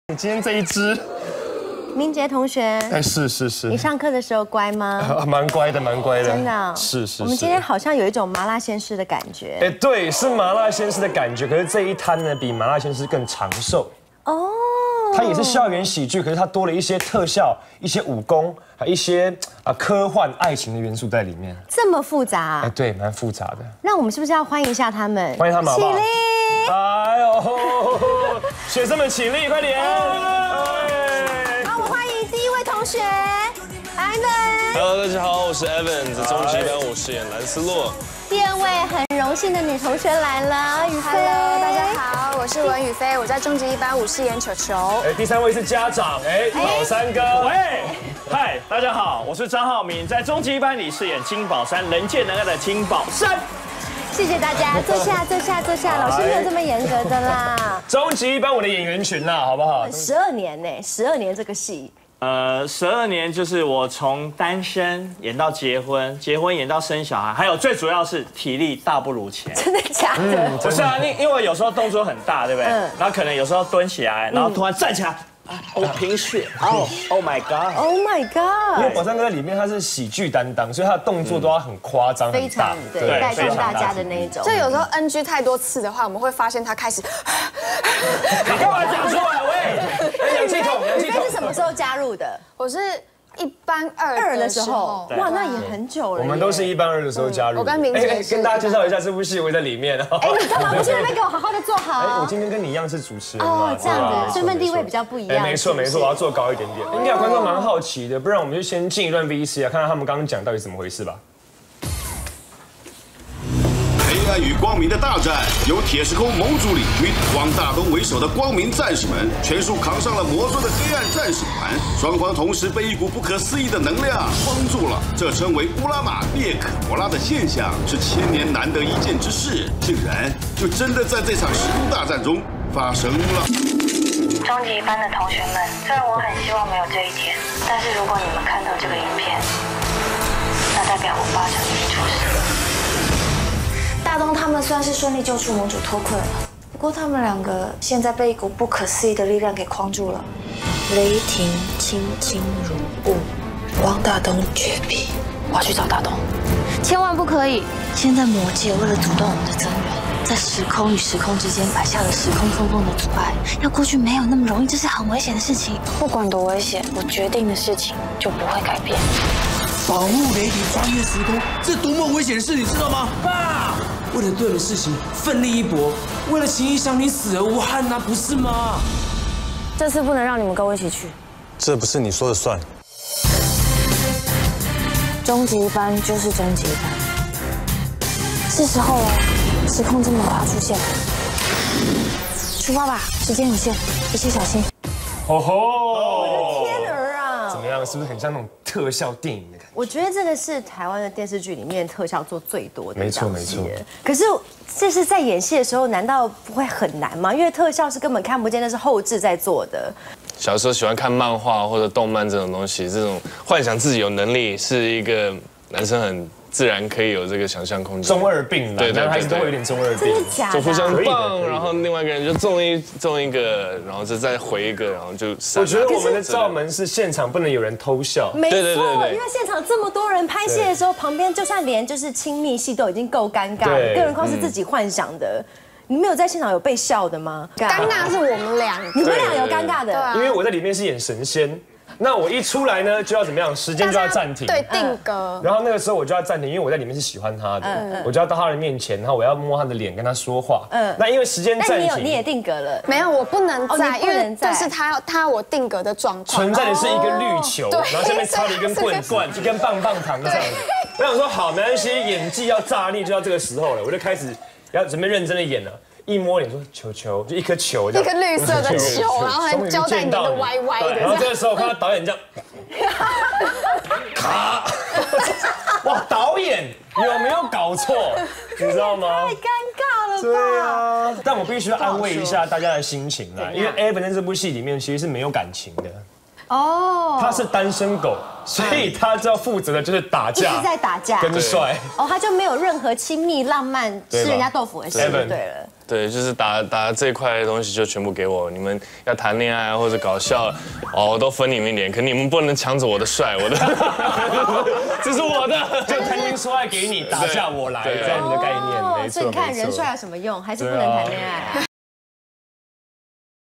你今天这一只， 明杰同学， 哎，是， 你上课的时候乖吗？ 蛮乖的，蛮乖的， 真的哦。 是。 我们今天好像有一种麻辣鲜师的感觉。 哎，对，是麻辣鲜师的感觉，可是这一摊呢，比麻辣鲜师更长寿。 哦。 它也是校园喜剧，可是它多了一些特效、一些武功，还有一些科幻爱情的元素在里面。 这么复杂啊？ 哎，对，蛮复杂的。 那我们是不是要欢迎一下他们？ 欢迎他们好不好？ 起立！ 哎呦，学生们起立，快点！ 好，我欢迎第一位同学，Ivan。 Hello， 大家好，我是 Evan， 在终极班我饰演蓝思洛。 第二位很荣幸的女同学来了，雨飞。 Hello， 大家好，我是文雨飞，我在终极一班我饰演球球。 哎，第三位是家长，哎，老三哥。 喂，嗨，大家好，我是张浩明，在终极一班里饰演金宝山，人见人爱的金宝山。 谢谢大家，坐下，老师没有这么严格的啦。 终极一班我的演员群啦，好不好 ？12年呢，12年这个戏。 12年就是我从单身演到结婚，结婚演到生小孩，还有最主要是体力大不如前。 真的假的？ 不是啊，因为有时候动作很大，对不对？然后可能有时候蹲起来，然后突然站起来。贫血！Oh my god！Oh my god！ 因为宝山哥在里面他是喜剧担当，所以他的动作都要很夸张、 非常对带动大家的那一种。 就有时候 NG 太多次的话，我们会发现他开始。 你干嘛讲出来？喂， 氧气筒，氧气筒。 你是什么时候加入的？ 我是一班二的时候， 哇，那也很久了。 我们都是一班二的时候加入。 我跟明杰跟大家介绍一下这部戏，我在里面。 哎，你干嘛不去那边给我好好的坐好？ 哎，我今天跟你一样是主持人嘛。 哦，这样子，身份地位比较不一样。 没错，我要坐高一点点。应该有观众蛮好奇的，不然我们就先进一段 VC 啊，看看他们刚刚讲到底怎么回事吧。 黑暗与光明的大战，由铁时空盟主领军，汪大东为首的光明战士们全数扛上了魔兽的黑暗战士团，双方同时被一股不可思议的能量框住了。这称为乌拉玛列可摩拉的现象，是千年难得一见之事，竟然就真的在这场时空大战中发生了。 终极一班的同学们，虽然我很希望没有这一天，但是如果你们看到这个影片，那代表我8成已经出事了。 大东他们算是顺利救出盟主脱困了，不过他们两个现在被一股不可思议的力量给框住了。雷霆轻轻如雾，汪大东绝壁。我要去找大东，千万不可以！现在魔界为了阻断我们的增援，在时空与时空之间摆下了时空缝缝的阻碍，要过去没有那么容易，这是很危险的事情。不管多危险，我决定的事情就不会改变。 保护雷霆穿越时空，这多么危险的事，你知道吗？爸，为了对的事情奋力一搏，为了情义相挺死而无憾呐，不是吗？ 这次不能让你们跟我一起去， 这不是你说了算。 终极一班就是终极一班，是时候了，时空之门快要出现了，出发吧，时间有限，一切小心。 哦吼！ 我的天儿啊！ 怎么样？是不是很像那种特效电影的感觉？ 我觉得这个是台湾的电视剧里面特效做最多的。 没错没错。 可是这是在演戏的时候，难道不会很难吗？因为特效是根本看不见，那是后制在做的。 小时候喜欢看漫画或者动漫这种东西，这种幻想自己有能力，是一个男生很自然可以有这个想象空间。 中二病啦，对，男孩子都会有点中二病。 真的假的？ 手互相棒，然后另外一个人就中一个，然后就再回一个，然后就。 我觉得我们的罩门是现场不能有人偷笑。 没错，因为现场这么多人拍戏的时候，旁边就算连就是亲密戏都已经够尴尬了，更何况是自己幻想的。你们有在现场有被笑的吗？ 尴尬是我们俩， 你们俩有尴尬的， 因为我在里面是演神仙，那我一出来呢就要怎么样？时间就要暂停， 对，定格。 然后那个时候我就要暂停，因为我在里面是喜欢他的，我就要到他的面前，然后我要摸他的脸跟他说话。那因为时间暂停， 你也定格了？ 没有，我不能在，因为这是他我定格的状况。 存在的是一个绿球，然后下面插了一根棍，就跟棒棒糖这样子。我想说好，没关系，演技要炸裂就到这个时候了，我就开始要准备认真的演了。一摸脸说球球，就一颗球， 一颗绿色的球，然后还交代你的歪歪的。 然后这个时候看到导演这样，卡，哇，导演有没有搞错？你知道吗？ 太尴尬了吧？ 对啊，但我必须安慰一下大家的心情啦，因为 Evan 在这部戏里面其实是没有感情的。哦，他是单身狗，所以他就要负责的就是打架， 一直在打架， 跟帅。 哦，他就没有任何亲密浪漫吃人家豆腐的戏，对了。 对，就是打这一块的东西就全部给我，你们要谈恋爱或者搞笑，哦，我都分你们一点，可你们不能抢走我的帅，我的，这是我的， 就谈情说爱给你，打架我来，这样子的概念，没错。 所以你看人帅有什么用？还是不能谈恋爱啊？